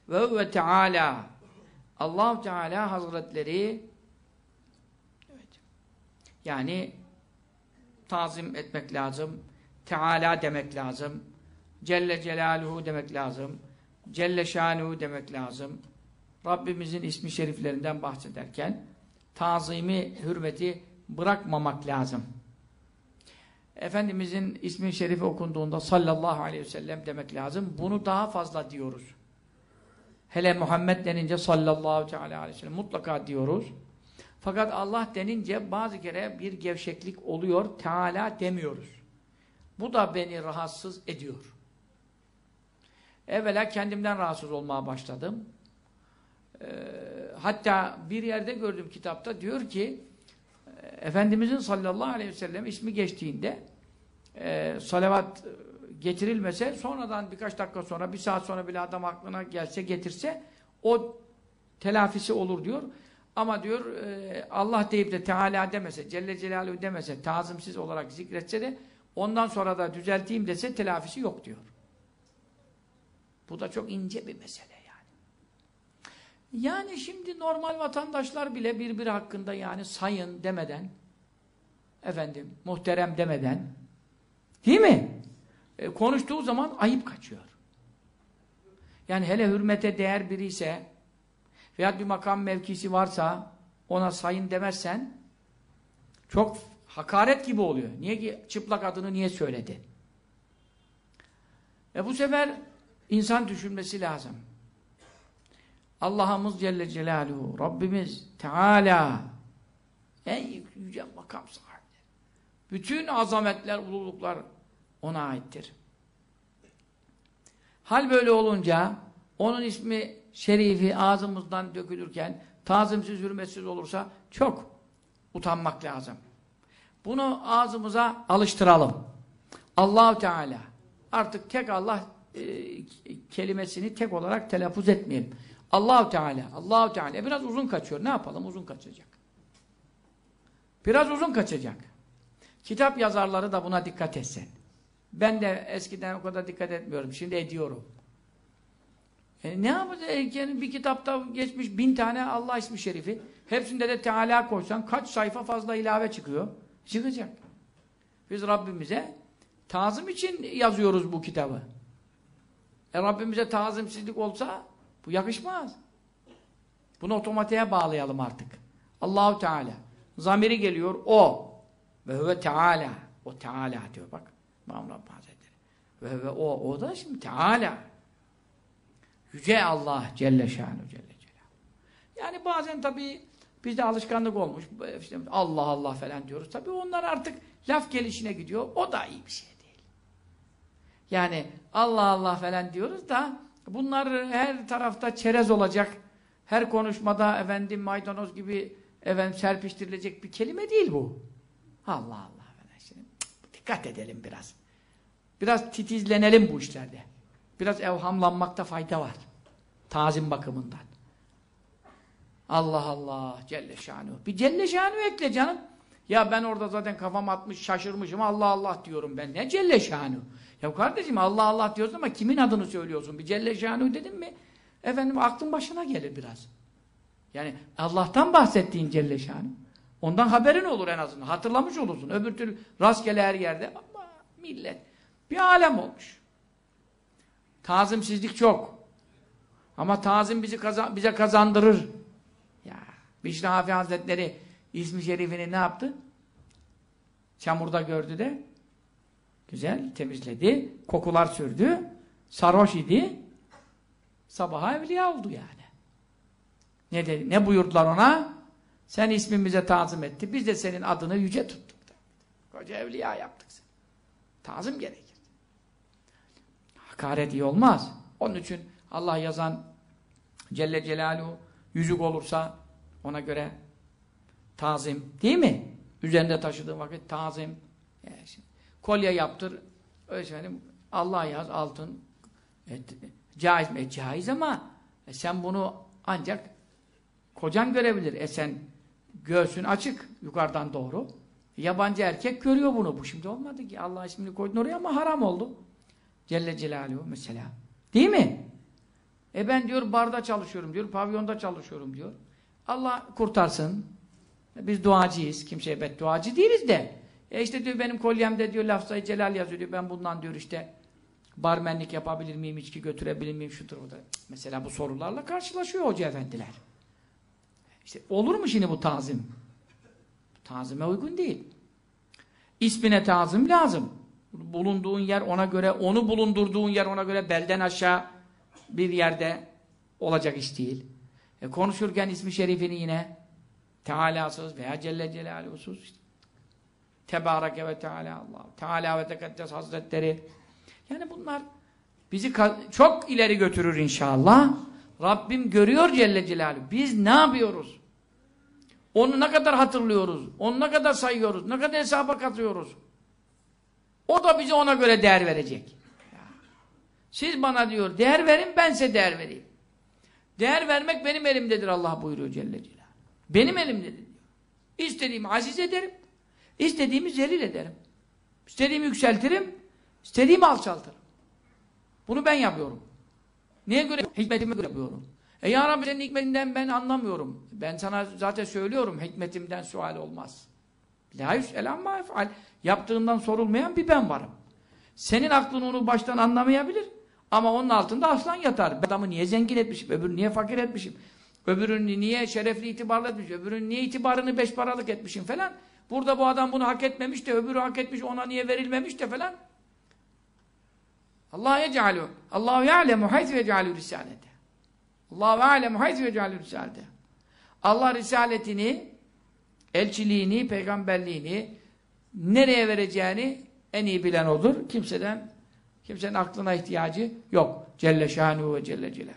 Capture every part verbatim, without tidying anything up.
Ve ve Teala. Allah Teala Hazretleri, evet, yani tazim etmek lazım. Teala demek lazım. Celle Celaluhu demek lazım. Celle Şanuhu demek lazım. Rabbimizin ismi şeriflerinden bahsederken tazimi, hürmeti bırakmamak lazım. Efendimizin ismi şerifi okunduğunda sallallahu aleyhi ve sellem demek lazım. Bunu daha fazla diyoruz. Hele Muhammed denince sallallahu aleyhi ve sellem mutlaka diyoruz. Fakat Allah denince bazı kere bir gevşeklik oluyor. Teala demiyoruz. Bu da beni rahatsız ediyor. Evvela kendimden rahatsız olmaya başladım. Ee, hatta bir yerde gördüm kitapta, diyor ki Efendimizin sallallahu aleyhi ve sellem ismi geçtiğinde e, salavat getirilmese, sonradan birkaç dakika sonra, bir saat sonra bile adam aklına gelse, getirse o telafisi olur diyor. Ama diyor e, Allah deyip de Teala demese, Celle Celaluhu demese, tazimsiz olarak zikretse de ondan sonra da düzelteyim dese telafisi yok diyor. Bu da çok ince bir mesele yani. Yani şimdi normal vatandaşlar bile birbiri hakkında yani sayın demeden, efendim muhterem demeden, değil mi? E, konuştuğu zaman ayıp kaçıyor. Yani hele hürmete değer biri ise veya bir makam mevkisi varsa ona sayın demezsen çok hakaret gibi oluyor. Niye ki çıplak adını niye söyledi? E bu sefer insan düşünmesi lazım. Allah'ımız Celle Celaluhu, Rabbimiz Teala en yüce makam sahibi. Bütün azametler, ululuklar ona aittir. Hal böyle olunca onun ismi şerifi ağzımızdan dökülürken tazimsiz, hürmetsiz olursa çok utanmak lazım. Bunu ağzımıza alıştıralım. Allah-u Teala. Artık tek Allah e, kelimesini tek olarak telaffuz etmeyelim. Allah-u Teala, Allah-u Teala. Biraz uzun kaçıyor. Ne yapalım? Uzun kaçacak. Biraz uzun kaçacak. Kitap yazarları da buna dikkat etsin. Ben de eskiden o kadar dikkat etmiyorum. Şimdi ediyorum. E ne yapacak? Yani bir kitapta geçmiş bin tane Allah ismi şerifi. Hepsinde de Teala koysan kaç sayfa fazla ilave çıkıyor? Çıkacak. Biz Rabbimize tazim için yazıyoruz bu kitabı. E Rabbimize tazimsizlik olsa bu yakışmaz. Bunu otomatiğe bağlayalım artık. Allah-u Teala. Zamiri geliyor o. Ve huve Teala. O Teala diyor bak. İmam Rabbani Hazretleri. Ve huve o. O da şimdi Teala. Yüce Allah Celle Şanu Celle Celaluhu. Yani bazen tabii bizde alışkanlık olmuş. İşte Allah Allah falan diyoruz. Tabii onlar artık laf gelişine gidiyor. O da iyi bir şey değil. Yani Allah Allah falan diyoruz da bunlar her tarafta çerez olacak. Her konuşmada efendim maydanoz gibi efendim serpiştirilecek bir kelime değil bu. Allah Allah. Şimdi, dikkat edelim biraz. Biraz titizlenelim bu işlerde. Biraz evhamlanmakta fayda var. Tazim bakımından. Allah Allah Celle Şanuhu. Bir Celle Şanuhu ekle canım. Ya ben orada zaten kafam atmış, şaşırmışım. Allah Allah diyorum ben. Ne Celle Şanuhu? Ya kardeşim Allah Allah diyorsun ama kimin adını söylüyorsun? Bir Celle Şanuhu dedim mi? Efendim aklın başına gelir biraz. Yani Allah'tan bahsettiğin Celle Şanuhu. Ondan haberin olur en azından. Hatırlamış olursun. Öbür türlü rastgele her yerde. Ama millet bir alem olmuş. Tazimsizlik çok. Ama tazim bizi kazan, bize kazandırır. Ya Bişri Hafi Hazretleri ismi şerifini ne yaptı? Çamurda gördü de güzel temizledi. Kokular sürdü. Sarhoş idi. Sabaha evliya oldu yani. Ne dedi? Ne buyurdular ona? Sen ismimize tazim etti. Biz de senin adını yüce tuttuk. Koca evliya yaptık seni. Tazim gerekir. Hakaret iyi olmaz. Onun için Allah yazan Celle Celaluhu yüzük olursa ona göre tazim. Değil mi? Üzerinde taşıdığın vakit tazim. Yani şimdi, kolye yaptır. Efendim, Allah yaz altın. E, caiz mi? E, caiz ama e, sen bunu ancak kocan görebilir. E sen göğsün açık yukarıdan doğru. Yabancı erkek görüyor bunu. Bu şimdi olmadı ki. Allah ismini koydun oraya ama haram oldu. Celle Celaluhu mesela. Değil mi? E ben diyor barda çalışıyorum diyor, pavyonda çalışıyorum diyor. Allah kurtarsın. Biz duacıyız. Kimseye bedduacı değiliz de. E işte diyor benim kolyemde diyor lafzayı celal yazıyor diyor. Ben bundan diyor işte barmenlik yapabilir miyim, içki götürebilir miyim, şudur budur. Mesela bu sorularla karşılaşıyor hoca efendiler. İşte olur mu şimdi bu tazim? Tazime uygun değil. İsmine tazim lazım. Bulunduğun yer ona göre, onu bulundurduğun yer ona göre belden aşağı bir yerde olacak iş değil. E konuşurken ismi şerifini yine Teala'sız veya Celle Celaluhu'suz işte. Tebareke ve Teala Allah. Teala ve Tekaddes Hazretleri. Yani bunlar bizi çok ileri götürür inşallah. Rabbim görüyor Celle Celaluhu. Biz ne yapıyoruz? Onu ne kadar hatırlıyoruz? Onu ne kadar sayıyoruz? Ne kadar hesaba katıyoruz? O da bize ona göre değer verecek. Siz bana diyor değer verin, ben size değer vereyim. Değer vermek benim elimdedir Allah buyuruyor Celle Celaluhu. Benim elimdedir diyor. İstediğimi aziz ederim. İstediğimi zelil ederim. İstediğimi yükseltirim. İstediğimi alçaltırım. Bunu ben yapıyorum. Neye göre? Hikmetime göre yapıyorum. E ya Rabbi senin hikmetinden ben anlamıyorum. Ben sana zaten söylüyorum hikmetimden sual olmaz. La yüs'el amma ef'al. Yaptığından sorulmayan bir ben varım. Senin aklın onu baştan anlamayabilir. Ama onun altında aslan yatar. Adamı niye zengin etmişim, öbürünü niye fakir etmişim, öbürünü niye şerefli itibarlı etmişim, öbürünü niye itibarını beş paralık etmişim falan. Burada bu adam bunu hak etmemiş de öbürü hak etmiş, ona niye verilmemiş de falan. Allah yec'alû. Allahu ya'lemu haythu yec'alû risalete. Allahu ya'lemu haythu yec'alû risalete. Allah risaletini, elçiliğini, peygamberliğini nereye vereceğini en iyi bilen odur. Kimseden, kimsenin aklına ihtiyacı yok. Celle şânuhu ve celle celâluhu.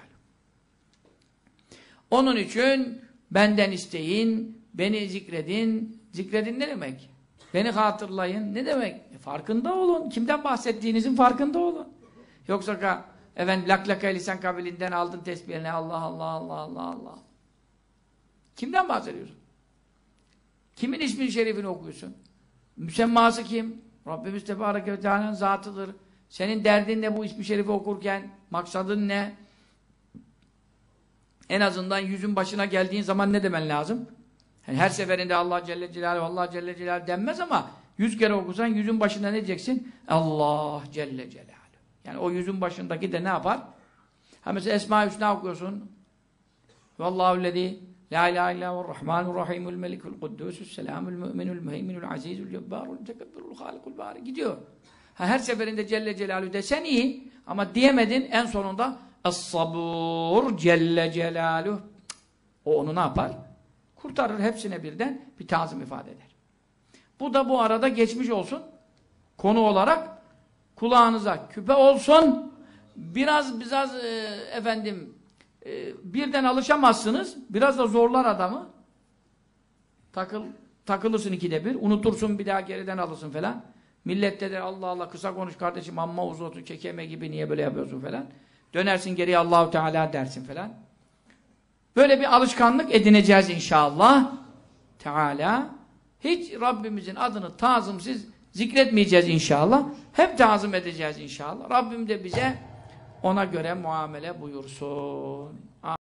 Onun için benden isteyin, beni zikredin. Zikredin ne demek? Beni hatırlayın. Ne demek? E, farkında olun. Kimden bahsettiğinizin farkında olun. Yoksa ka, efendim laklaka lisan kabilinden aldın tesbihine Allah Allah Allah Allah Allah. Kimden bahsediyorsun? Kimin ismini şerifini okuyorsun? Müsemması kim? Rabbimiz Tebareke ve Teala'nın zatıdır. Senin derdin ne bu ismi şerifi okurken? Maksadın ne? En azından yüzün başına geldiğin zaman ne demen lazım? Yani her seferinde Allah Celle Celaluhu, Allah Celle Celaluhu denmez ama yüz kere okusan yüzün başında ne diyeceksin? Allah Celle Celaluhu. Yani o yüzün başındaki de ne yapar? Ha mesela Esma-i Hüsna okuyorsun. Vallahüllezî la ilahe illa huve'r-rahmanur-rahîmul melikul kuddûsü's selamul mü'minul müheyminul azîzul cebbarul mutekebbirul hâlikul bâri gidiyor. Ha, her seferinde Celle Celaluhu desen iyi ama diyemedin en sonunda Es-sabur Celle Celaluhu. O onu ne yapar? Kurtarır hepsine birden bir tazim ifade eder. Bu da bu arada geçmiş olsun. Konu olarak kulağınıza küpe olsun. Biraz biraz e, efendim e, birden alışamazsınız. Biraz da zorlar adamı. Takıl, takılırsın ikide bir. Unutursun bir daha geriden alırsın falan. Millette de Allah Allah kısa konuş kardeşim amma uzotu çekeme gibi niye böyle yapıyorsun falan. Dönersin geriye Allahu Teala dersin falan. Böyle bir alışkanlık edineceğiz inşallah. Teala. Hiç Rabbimizin adını tazımsız zikretmeyeceğiz inşallah. Hep tazım edeceğiz inşallah. Rabbim de bize ona göre muamele buyursun.